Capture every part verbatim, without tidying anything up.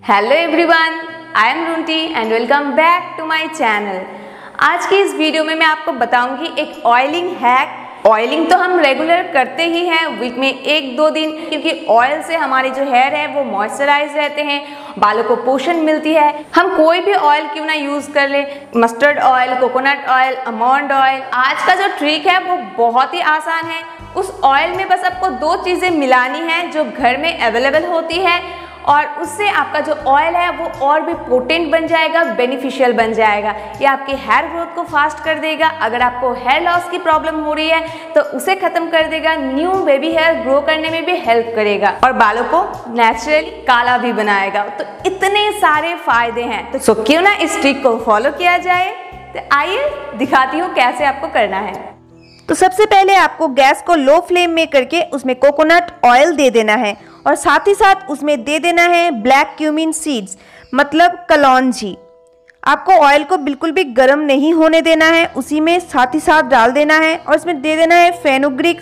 Hello everyone, I am Runti and welcome back to my channel. आज की इस video में मैं आपको बताऊंगी एक ऑयलिंग हैक। ऑयलिंग तो हम रेगुलर करते ही हैं, वीक में एक दो दिन, क्योंकि ऑयल से हमारे जो हेयर है वो मॉइस्चराइज रहते हैं, बालों को पोषण मिलती है। हम कोई भी ऑयल क्यों ना यूज़ कर ले, mustard oil, coconut oil, almond oil. आज का जो ट्रिक है वो बहुत ही आसान है। उस ऑयल में बस आपको दो चीज़ें मिलानी है जो घर में अवेलेबल होती है, और उससे आपका जो ऑयल है वो और भी पोटेंट बन जाएगा, बेनिफिशियल बन जाएगा। ये आपके हेयर ग्रोथ को फास्ट कर देगा। अगर आपको हेयर लॉस की प्रॉब्लम हो रही है तो उसे खत्म कर देगा, न्यू बेबी हेयर ग्रो करने में भी हेल्प करेगा और बालों को नेचुरली काला भी बनाएगा। तो इतने सारे फायदे हैं, तो सो क्यों ना इस ट्रिक को फॉलो किया जाए। तो आइए दिखाती हूँ कैसे आपको करना है। तो सबसे पहले आपको गैस को लो फ्लेम में करके उसमें कोकोनट ऑयल दे देना है, और साथ ही साथ उसमें दे देना है ब्लैक क्यूमिन सीड्स, मतलब कलौंजी। आपको ऑयल को बिल्कुल भी गर्म नहीं होने देना है, उसी में साथ ही साथ डाल देना है, और इसमें दे देना है फेनुग्रीक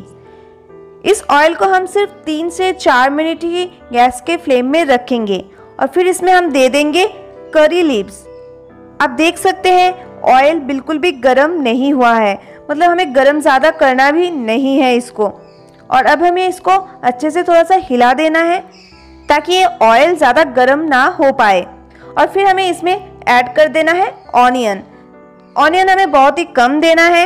सीड्स। इस ऑयल को हम सिर्फ तीन से चार मिनट ही गैस के फ्लेम में रखेंगे, और फिर इसमें हम दे देंगे करी लीव्स। आप देख सकते हैं ऑयल बिल्कुल भी गर्म नहीं हुआ है, मतलब हमें गर्म ज़्यादा करना भी नहीं है इसको। और अब हमें इसको अच्छे से थोड़ा सा हिला देना है ताकि ये ऑयल ज़्यादा गर्म ना हो पाए। और फिर हमें इसमें ऐड कर देना है ऑनियन। ऑनियन हमें बहुत ही कम देना है।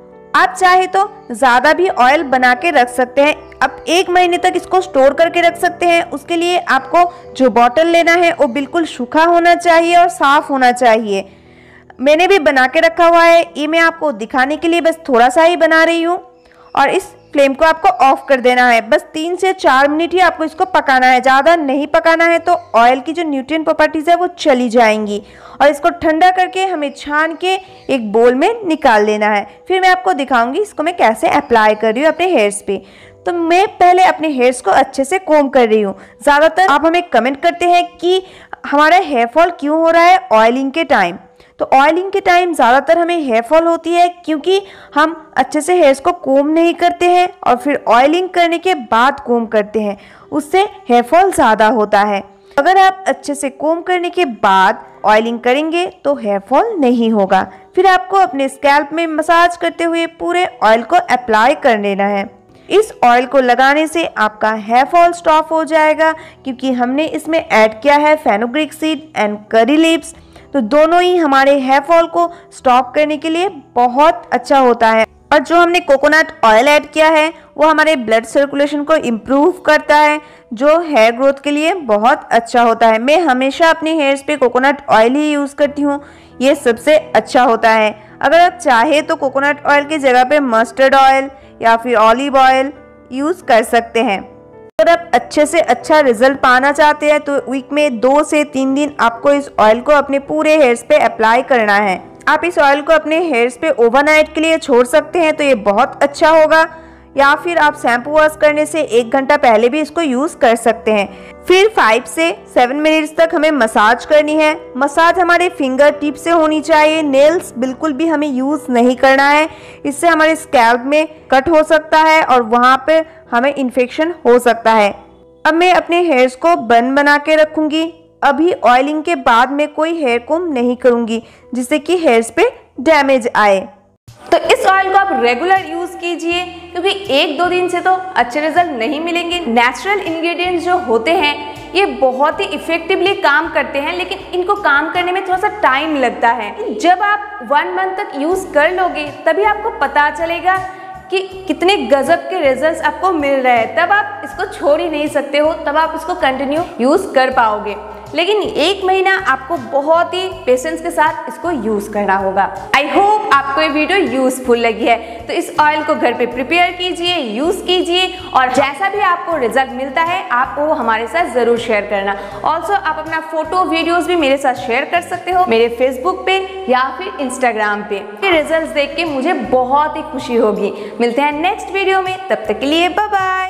आप चाहे तो ज़्यादा भी ऑयल बना के रख सकते हैं। अब एक महीने तक इसको स्टोर करके रख सकते हैं। उसके लिए आपको जो बॉटल लेना है वो बिल्कुल सूखा होना चाहिए और साफ़ होना चाहिए। मैंने भी बना के रखा हुआ है, ये मैं आपको दिखाने के लिए बस थोड़ा सा ही बना रही हूँ। और इस फ्लेम को आपको ऑफ कर देना है। बस तीन से चार मिनट ही आपको इसको पकाना है, ज़्यादा नहीं पकाना है तो ऑयल की जो न्यूट्रिएंट प्रॉपर्टीज़ है वो चली जाएंगी। और इसको ठंडा करके हमें छान के एक बोल में निकाल लेना है। फिर मैं आपको दिखाऊंगी इसको मैं कैसे अप्लाई कर रही हूँ अपने हेयर्स पे। तो मैं पहले अपने हेयर्स को अच्छे से कोम कर रही हूँ। ज़्यादातर आप हमें कमेंट करते हैं कि हमारा हेयर फॉल क्यों हो रहा है ऑयलिंग के टाइम। तो ऑयलिंग के टाइम ज़्यादातर हमें हेयर फॉल होती है क्योंकि हम अच्छे से हेयर्स को कोम नहीं करते हैं, और फिर ऑयलिंग करने के बाद कोम करते हैं, उससे हेयर फॉल ज़्यादा होता है। अगर आप अच्छे से कोम करने के बाद ऑयलिंग करेंगे तो हेयर फॉल नहीं होगा। फिर आपको अपने स्कैल्प में मसाज करते हुए पूरे ऑयल को अप्लाई कर लेना है। इस ऑयल को लगाने से आपका हेयर फॉल स्टॉप हो जाएगा, क्योंकि हमने इसमें ऐड किया है fenugreek seed and curry leaves. तो दोनों ही हमारे हेयर फॉल को स्टॉप करने के लिए बहुत अच्छा होता है। और जो हमने कोकोनट ऑयल ऐड किया है वो हमारे ब्लड सर्कुलेशन को इम्प्रूव करता है, जो हेयर ग्रोथ के लिए बहुत अच्छा होता है। मैं हमेशा अपने हेयर्स पे कोकोनट ऑयल ही यूज़ करती हूँ, ये सबसे अच्छा होता है। अगर आप चाहे तो कोकोनट ऑयल की जगह पे मस्टर्ड ऑयल या फिर ऑलिव ऑयल यूज़ कर सकते हैं। अगर आप अच्छे से अच्छा रिजल्ट पाना चाहते हैं तो वीक में दो से तीन दिन आपको इस ऑयल को अपने पूरे हेयर्स पे अप्लाई करना है। आप इस ऑयल को अपने हेयर्स पे ओवरनाइट के लिए छोड़ सकते हैं तो ये बहुत अच्छा होगा, या फिर आप शैम्पू वॉश करने से एक घंटा पहले भी इसको यूज़ कर सकते हैं। फिर फाइव से सेवन मिनट्स तक हमें मसाज करनी है। मसाज हमारे फिंगर टिप से होनी चाहिए। नेल्स बिल्कुल भी हमें यूज़ नहीं करना है, इससे हमारे स्कैल्प में कट हो सकता है और वहाँ पे हमें इन्फेक्शन हो सकता है। अब मैं अपने हेयर्स को बन बना के रखूँगी। अभी ऑयलिंग के बाद मैं कोई हेयर कोम नहीं करूँगी जिससे कि हेयर्स पे डैमेज आए। तो इस ऑयल को आप रेगुलर यूज कीजिए, क्योंकि एक दो दिन से तो अच्छे रिजल्ट नहीं मिलेंगे। नेचुरल इंग्रेडिएंट्स जो होते हैं ये बहुत ही इफेक्टिवली काम करते हैं, लेकिन इनको काम करने में थोड़ा सा टाइम लगता है। जब आप वन मंथ तक यूज कर लोगे तभी आपको पता चलेगा कि कितने गजब के रिजल्ट्स आपको मिल रहे हैं। तब आप इसको छोड़ ही नहीं सकते हो, तब आप इसको कंटिन्यू यूज कर पाओगे। लेकिन एक महीना आपको बहुत ही पेशेंस के साथ इसको यूज करना होगा। आई होप आपको ये वीडियो यूजफुल लगी है। तो इस ऑयल को घर पे प्रिपेयर कीजिए, यूज कीजिए, और जैसा भी आपको रिजल्ट मिलता है आप वो हमारे साथ जरूर शेयर करना। ऑल्सो आप अपना फोटो वीडियोस भी मेरे साथ शेयर कर सकते हो मेरे फेसबुक पे या फिर इंस्टाग्राम पे। रिजल्ट देख के मुझे बहुत ही खुशी होगी। मिलते हैं नेक्स्ट वीडियो में, तब तक के लिए बाय बाय।